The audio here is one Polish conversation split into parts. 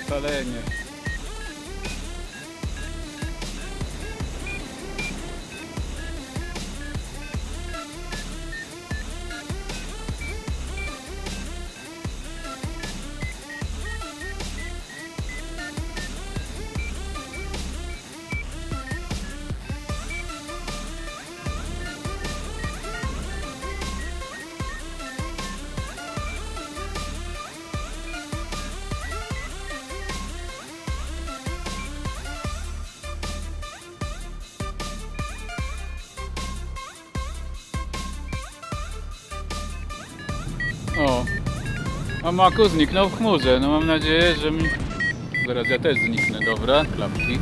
Szalenie. O, a Maku zniknął w chmurze. No mam nadzieję, że mi... Zaraz ja też zniknę, dobra, klapki.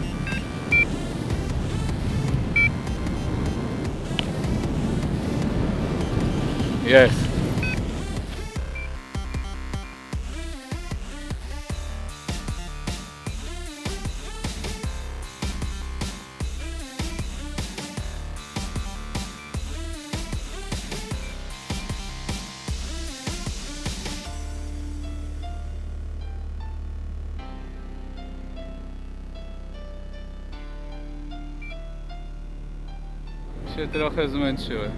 Jest. Się trochę zmęczyłem.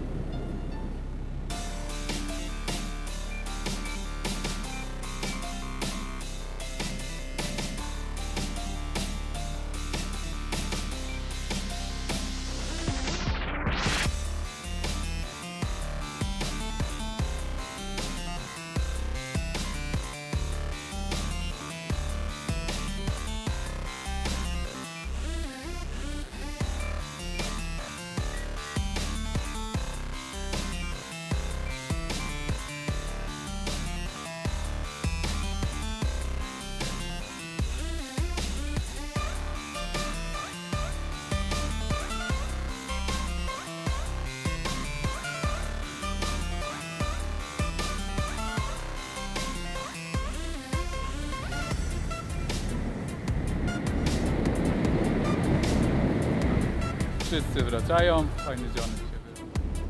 Wszyscy wracają, fajny dzionek się wyrobił.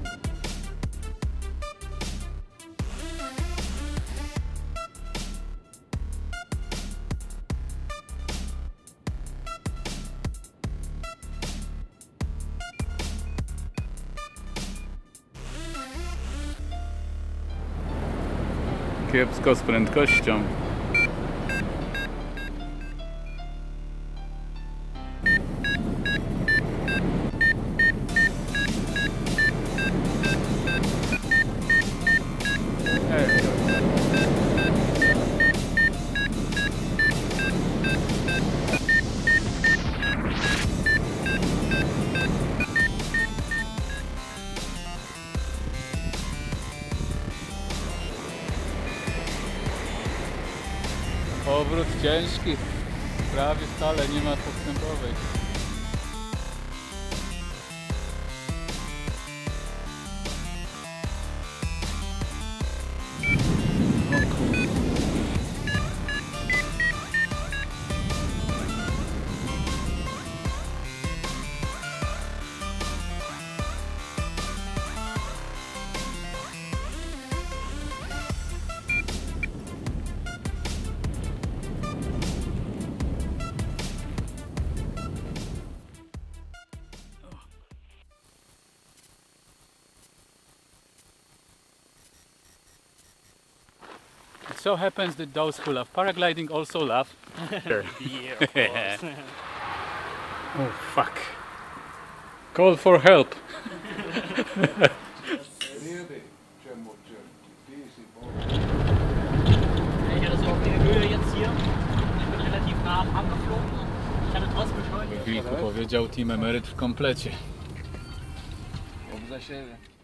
Kiepsko z prędkością. Powrót ciężki, prawie wcale nie ma podstępowej. It so happens that those who love paragliding also love Yeah, of course. Oh fuck. Call for help. Ich hatte so auf der Höhe jetzt hier. Ich bin relativ nah am Hang geflogen. Ich hatte trotzdem beschleunigt. Wilku powiedział Team Emeryt w komplecie. Mów za siebie.